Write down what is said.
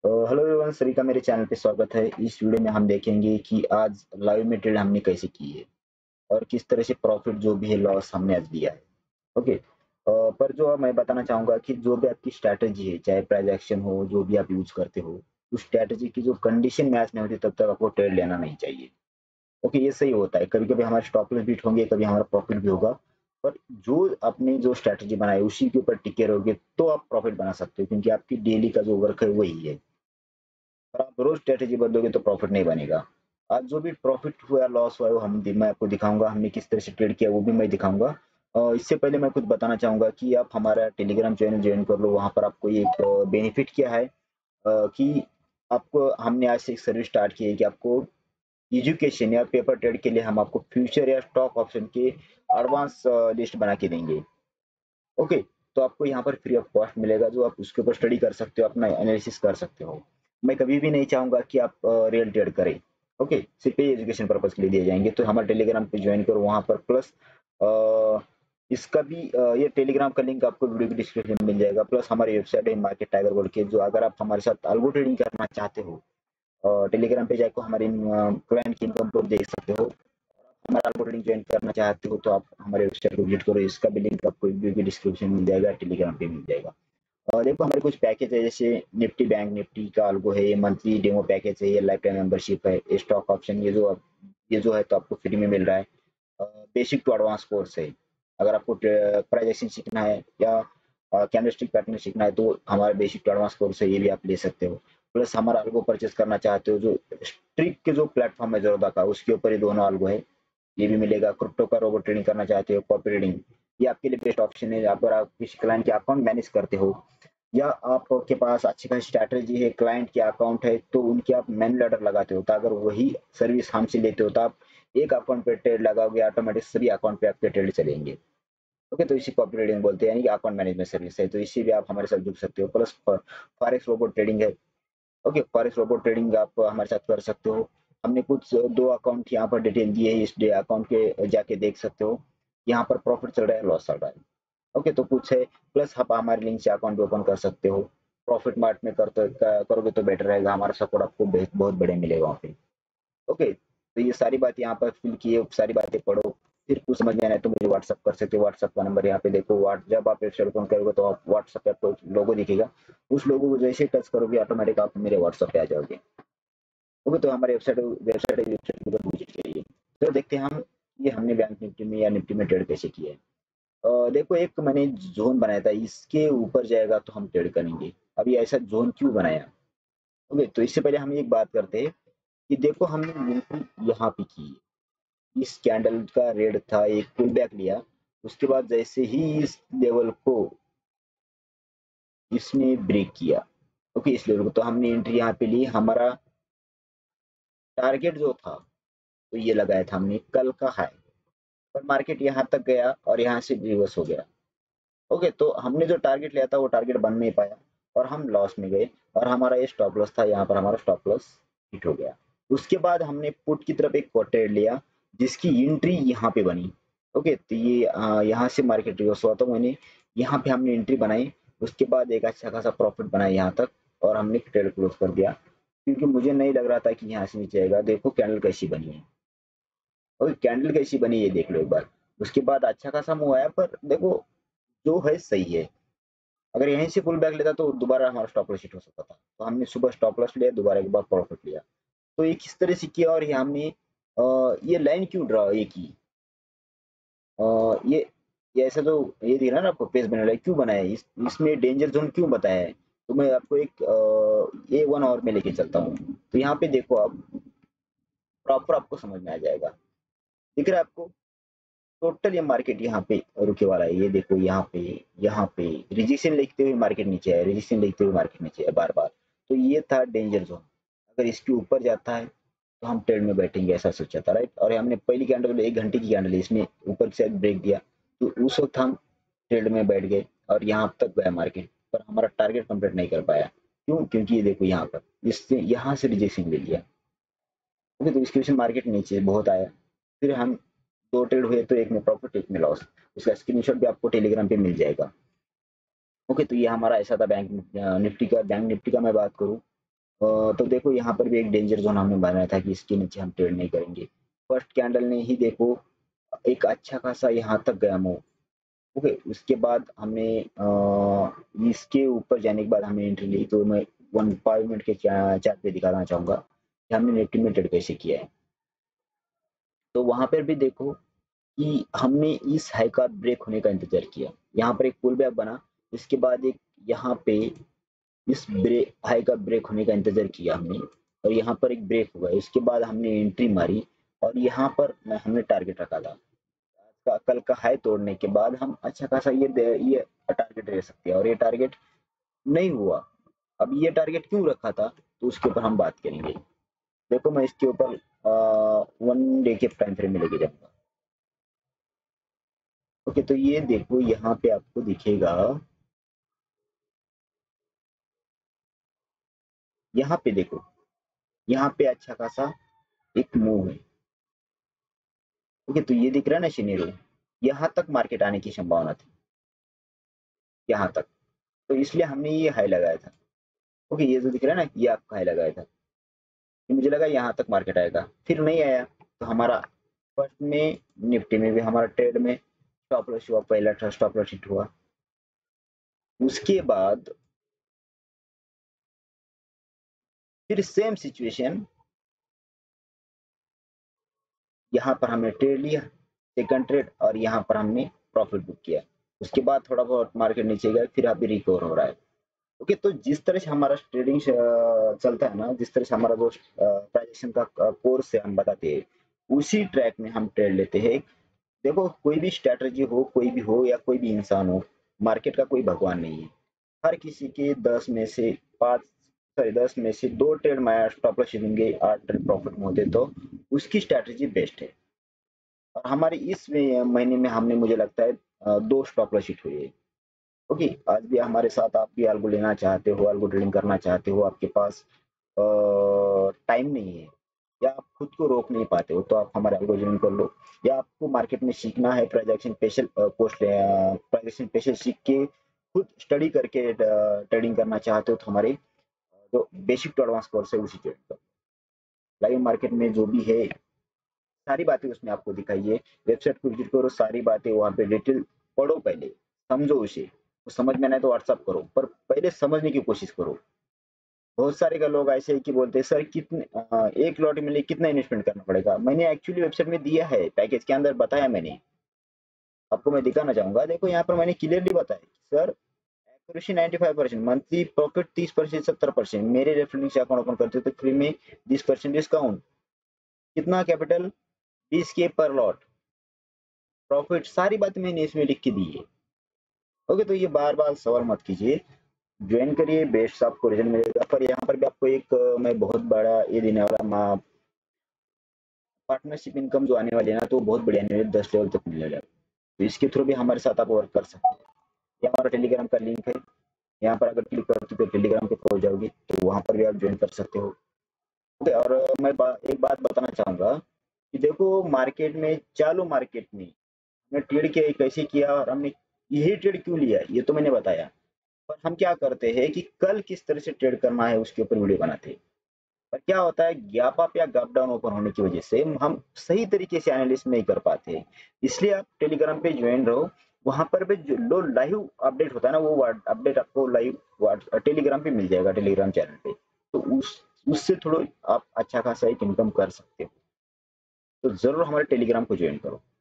Hello everyone, सभी का मेरे चैनल पे स्वागत है। इस वीडियो में हम देखेंगे कि आज लाइव में ट्रेड हमने कैसे की है और किस तरह से प्रॉफिट जो भी है लॉस हमने आज लिया है। ओके। पर जो मैं बताना चाहूंगा कि जो भी आपकी स्ट्रैटेजी है, चाहे प्राइस एक्शन हो, जो भी आप यूज करते हो, उस स्ट्रैटेजी की जो कंडीशन मैच नहीं होती तब तक आपको ट्रेड लेना नहीं चाहिए। ओके, ये सही होता है। कभी कभी हमारे स्टॉप लॉस बीट होंगे, कभी हमारा प्रॉफिट भी होगा। पर जो आपने जो स्ट्रैटेजी बनाई उसी के ऊपर टिके रहोगे तो आप प्रॉफिट बना सकते हो, क्योंकि आपकी डेली का जो वर्क है वही है। और आप रोज स्ट्रेटेजी बदलोगे तो प्रॉफिट नहीं बनेगा। आज जो भी प्रॉफिट हुआ लॉस हुआ वो मैं आपको दिखाऊंगा, हमने किस तरह से ट्रेड किया वो भी मैं दिखाऊंगा। इससे पहले मैं कुछ बताना चाहूंगा कि आप हमारा टेलीग्राम चैनल ज्वाइन कर लो। वहां पर आपको एक बेनिफिट क्या है, कि आपको हमने आज से एक सर्विस स्टार्ट की है कि आपको एजुकेशन या पेपर ट्रेड के लिए हम आपको फ्यूचर या स्टॉक ऑप्शन के एडवांस लिस्ट बना के देंगे। ओके। तो आपको यहाँ पर फ्री ऑफ कॉस्ट मिलेगा, जो आप उसके ऊपर स्टडी कर सकते हो, अपना एनालिसिस कर सकते हो। मैं कभी भी नहीं चाहूंगा कि आप रियल ट्रेड करें। ओके, सिर्फ ये एजुकेशन पर्पज के लिए दिए जाएंगे। तो हमारे टेलीग्राम पे ज्वाइन करो, वहां पर प्लस इसका भी ये टेलीग्राम का लिंक आपको वीडियो की डिस्क्रिप्शन में मिल जाएगा। प्लस हमारी वेबसाइट है मार्केट टाइगर बोल के, जो अगर आप हमारे साथ अल्गो ट्रेडिंग करना चाहते हो, टेलीग्राम पे जाकर हमारे क्लाइंट की इनकम को देख सकते हो। हमारा अल्गोरिथम ज्वाइन करना चाहते हो तो आप हमारे वेबसाइट को विजिट करो। इसका भी लिंक आपको वीडियो की डिस्क्रिप्शन में मिल जाएगा, टेलीग्राम पे मिल जाएगा। और देखो, हमारे कुछ पैकेज है, जैसे निफ्टी बैंक निफ्टी का अल्गो है, ये मंथली डेमो पैकेज है, ये लाइफ टाइम मेंबरशिप है, स्टॉक ऑप्शन ये जो है तो आपको फ्री में मिल रहा है। बेसिक टू एडवांस कोर्स है। अगर आपको प्राइस एक्शन सीखना है या कैंडलस्टिक पैटर्न सीखना है तो हमारा बेसिक टू एडवांस कोर्स है, ये भी आप ले सकते हो। प्लस हमारा अल्गो परचेज करना चाहते हो, जो स्ट्रिक के जो प्लेटफॉर्म है जोरदा का, उसके ऊपर ये दोनों अल्गो है, ये भी मिलेगा। क्रिप्टो का रोबोट ट्रेडिंग करना चाहते हो, कॉपी ट्रेडिंग, ये आपके लिए बेस्ट ऑप्शन है। अगर आप किसी क्लाइंट के अकाउंट मैनेज करते हो या आपके पास अच्छी खासी स्ट्रैटेजी है, क्लाइंट के अकाउंट है, तो उनके आप मैनुअल ऑर्डर लगाते हो, तो अगर वही सर्विस हमसे लेते हो तो आप एक अकाउंट पे ट्रेड लगाओगे, ऑटोमेटिक सभी अकाउंट पे आपके ट्रेड चलेंगे। ओके, तो इसी कॉपी ट्रेडिंग बोलते हैं, यानी कि अकाउंट मैनेजमेंट सर्विस है। तो इसी भी आप हमारे साथ जुड़ सकते हो। प्लस फॉरेक्स रोबोट ट्रेडिंग है। ओके, फॉरेक्स रोबोट ट्रेडिंग आप हमारे साथ कर सकते हो। हमने कुछ दो अकाउंट यहाँ पर डिटेल दिए है, इस अकाउंट के जाके देख सकते हो। यहाँ पर प्रॉफिट चल रहा है, लॉस चल रहा है। ओके, तो कुछ है। प्लस आप हमारे लिंक से अकाउंट भी ओपन कर सकते हो। प्रॉफिट मार्ट में करोगे तो बेटर रहेगा, हमारा सपोर्ट आपको बहुत बढ़िया मिलेगा वहाँ पे। ओके, तो ये सारी बात यहाँ पर फिल किए, सारी बातें पढ़ो। फिर कुछ समझ में आना है तो मुझे व्हाट्सअप कर सकते हो। व्हाट्सअप का नंबर यहाँ पे देखो। जब आप वेबसाइट ओपन करोगे तो आप व्हाट्सअप पे आपको लोगो दिखेगा, उस लोगो को जैसे टच करोगे ऑटोमेटिक आप मेरे व्हाट्सअप पे आ जाओगे। ओके, तो हमारे वेबसाइट के ऊपर विजिट करिए। तो देखते हैं हम ये हमने बैंक निफ्टी में या निफ्टी में ट्रेड कैसे किया है। देखो, एक मैंने जोन बनाया था, इसके ऊपर जाएगा तो हम ट्रेड करेंगे। अभी ऐसा जोन क्यों बनाया? ओके, तो इससे पहले हम एक बात करते हैं कि देखो, हमने निफ्टी यहाँ पे की, इस कैंडल का रेड था, एक पुल बैक लिया। उसके बाद जैसे ही इस लेवल को इसने ब्रेक किया, ओके, इस लेवल को, तो हमने एंट्री यहाँ पे ली। हमारा टारगेट जो था तो ये लगाया था हमने कल का हाई, पर मार्केट यहाँ तक गया और यहाँ से रिवर्स हो गया। ओके, तो हमने जो टारगेट लिया था वो टारगेट बन नहीं पाया और हम लॉस में गए। और हमारा ये स्टॉप लॉस था, यहाँ पर हमारा स्टॉप लॉस हिट हो गया। उसके बाद हमने पुट की तरफ एक ट्रेड लिया, जिसकी एंट्री यहाँ पे बनी। ओके, तो ये यहाँ से मार्केट रिवर्स हुआ, तो मैंने यहाँ पे हमने एंट्री बनाई। उसके बाद एक अच्छा खासा प्रॉफिट बनाया यहाँ तक, और हमने ट्रेड क्लोज कर दिया, क्योंकि मुझे नहीं लग रहा था कि यहाँ से नीचे आएगा। देखो कैंडल कैसी बनी है, और कैंडल कैसी बनी ये देख लो एक बार। उसके बाद अच्छा खासा मूव आया, पर देखो जो है सही है। अगर यहीं से पुल बैक लेता तो दोबारा हमारा स्टॉप लॉस हिट हो सकता था। तो हमने सुबह स्टॉप लॉस लिया, दोबारा एक बार प्रॉफिट लिया। तो ये किस तरह से किया, और ये हमने ये लाइन क्यों ड्रा ये की, ये ऐसा जो ये दिख रहा है ना आपको, पेज बना है, क्यों बनाया है, इसमें डेंजर जोन क्यों बताया है। तो मैं आपको एक ये 1 आवर में लेके चलता हूँ। तो यहाँ पे देखो, आप प्रॉपर आपको समझ में आ जाएगा। दिख रहा है आपको? टोटल ये मार्केट यहाँ पे रुके वाला है। ये देखो, यहाँ पे रिजेक्शन लिखते हुए मार्केट नीचे है, रिजेक्शन लिखते हुए मार्केट नीचे है बार बार। तो ये था डेंजर जोन। अगर इसके ऊपर जाता है तो हम ट्रेड में बैठेंगे, ऐसा सोचा था, राइट। और हमने पहली कैंडल 1 घंटे की कैंडल है, इसमें ऊपर से ब्रेक दिया, तो उस वक्त हम ट्रेड में बैठ गए और यहाँ तक गया मार्केट, पर हमारा टारगेट कंप्लीट नहीं कर पाया। क्यों? क्योंकि ये देखो, यहाँ पर इससे यहाँ से रिजेक्शन ले लिया। ओके, तो इसके वजह मार्केट नीचे बहुत आया। फिर हम दो ट्रेड हुए, तो एक में प्रॉफिट एक में लॉस। उसका स्क्रीनशॉट भी आपको टेलीग्राम पे मिल जाएगा। ओके, तो ये हमारा ऐसा था बैंक निफ्टी का। बैंक निफ्टी का मैं बात करूँ तो देखो यहाँ पर भी एक डेंजर जोन हमने बनाया था कि इसके नीचे हम ट्रेड नहीं करेंगे। फर्स्ट कैंडल ने ही देखो एक अच्छा खासा यहाँ तक गया मूव। ओके, उसके बाद हमने इसके ऊपर जाने के बाद हमने एंट्री ली। तो मैं 1 5 मिनट के चार्ट पे दिखाना चाहूंगा कि हमने निफ्टी में ट्रेड कैसे किया है। तो वहां पर भी देखो कि हमने इस हाई का ब्रेक होने का इंतजार किया। यहाँ पर एक पुल बैक बना, इसके बाद एक यहाँ पे इस ब्रेक हाई का ब्रेक होने का इंतजार किया हमने, और यहाँ पर एक ब्रेक हुआ। इसके बाद हमने एंट्री मारी और यहाँ पर हमने टारगेट रखा था। कल का हाई तोड़ने के बाद हम अच्छा खासा ये टारगेट ले सकते हैं, और ये टारगेट नहीं हुआ। अब ये टारगेट क्यों रखा था तो उसके ऊपर हम बात करेंगे। देखो मैं इसके ऊपर 1 डे के टाइम फ्रेम में लेके जाऊंगा। ओके, तो ये देखो यहाँ पे आपको दिखेगा, यहाँ पे देखो, यहाँ पे अच्छा खासा एक मूव है। ओके, तो ये दिख रहा है ना सिनेरियो, यहाँ तक मार्केट आने की संभावना थी, यहाँ तक। तो इसलिए हमने ये हाई लगाया था। ओके, ये जो दिख रहा है ना, ये आपका हाई लगाया था। कि मुझे लगा यहाँ तक मार्केट आएगा, फिर नहीं आया। तो हमारा फर्स्ट में निफ्टी में भी हमारा ट्रेड में स्टॉप लॉस हुआ, पहला स्टॉप लॉस हिट हुआ। उसके बाद फिर सेम सिचुएशन, यहाँ पर हमने ट्रेड लिया, सेकंड ट्रेड, और यहाँ पर हमने प्रॉफिट बुक किया। उसके बाद थोड़ा बहुत मार्केट नीचे गया, फिर अभी रिकवर हो रहा है। ओके, तो जिस तरह से हमारा ट्रेडिंग चलता है ना, जिस तरह से हमारा जो ट्रांजेक्शन का कोर्स है हम बताते हैं, उसी ट्रैक में हम ट्रेड लेते हैं। देखो कोई भी स्ट्रेटजी हो, कोई भी हो या कोई भी इंसान हो, मार्केट का कोई भगवान नहीं है। हर किसी के 10 में से 2 ट्रेड में स्टॉप लॉस हिलेंगे, 8 ट्रेड प्रॉफिट में होते, तो उसकी स्ट्रेटजी बेस्ट है। और हमारे इस महीने में हमने, मुझे लगता है 2 स्टॉप लॉस हिट हुई है। ओके, आज भी हमारे साथ आप भी अल्गो लेना चाहते हो, अल्गो ट्रेडिंग करना चाहते हो, आपके पास टाइम नहीं है या आप खुद को रोक नहीं पाते हो, तो आप हमारे अल्गो ज्वाइन कर लो। या आपको मार्केट में सीखना है, transaction special post transaction special सीख के खुद स्टडी करके ट्रेडिंग करना चाहते हो, तो हमारे जो बेसिक टू एडवांस कोर्स है उसी ज्वाइन करो। लाइव मार्केट में जो भी है सारी बातें उसमें आपको दिखाई है। वेबसाइट को विजिट करो, सारी बातें वहाँ पे डिटेल पढ़ो, पहले समझो उसे। तो समझ में ना आए तो व्हाट्सअप करो, पर पहले समझने की कोशिश करो। बहुत सारे का लोग ऐसे ही कि बोलते हैं सर कितने एक लॉट में लिए कितना इन्वेस्टमेंट करना पड़ेगा। मैंने एक्चुअली वेबसाइट में दिया है, पैकेज के अंदर बताया मैंने, आपको मैं दिखाना चाहूंगा। देखो यहाँ पर मैंने क्लियरली बताया सर, एक्यूरेसी 95%, मंथली प्रॉफिट 30%, 70%। मेरे रेफरेंस से अकाउंट ओपन करते हो तो फ्री में 20% डिस्काउंट। कितना कैपिटल, 20K पर लॉट, प्रॉफिट, सारी बातें मैंने इसमें लिख के दी है। ओके, तो ये बार बार सवाल मत कीजिए, ज्वाइन करिए, बेस्ट आपको रिजल्ट मिलेगा। पर यहाँ पर भी आपको एक मैं बहुत बड़ा ये देने वाला, पार्टनरशिप इनकम जो आने वाली है ना, तो बहुत बढ़िया आने वाली है, 10 लेवल तक मिलेगा। तो इसके थ्रू भी हमारे साथ आप वर्क कर सकते हैं। ये हमारा टेलीग्राम का लिंक है, यहाँ पर अगर क्लिक करते हो तो टेलीग्राम पे पहुंच जाओगे, तो वहां पर भी आप ज्वाइन कर सकते हो। ओके, और मैं एक बात बताना चाहूंगा कि देखो मार्केट में, चालू मार्केट में हमने ट्रेड किया, कैसे किया और हमने यही ट्रेड क्यों लिया, ये तो मैंने बताया। पर हम क्या करते हैं कि कल किस तरह से ट्रेड करना है उसके ऊपर वीडियो बनाते हैं। पर क्या होता है, गैप अप या गैप डाउन ओपन होने की वजह से हम सही तरीके से एनालिसिस नहीं कर पाते। इसलिए आप टेलीग्राम पे ज्वाइन रहो, वहां पर भी जो लाइव अपडेट होता है ना, वो अपडेट आपको लाइव टेलीग्राम पे मिल जाएगा, टेलीग्राम चैनल पे। तो उससे थोड़ा आप अच्छा खासा एक इनकम कर सकते हो। तो जरूर हमारे टेलीग्राम को ज्वाइन करो।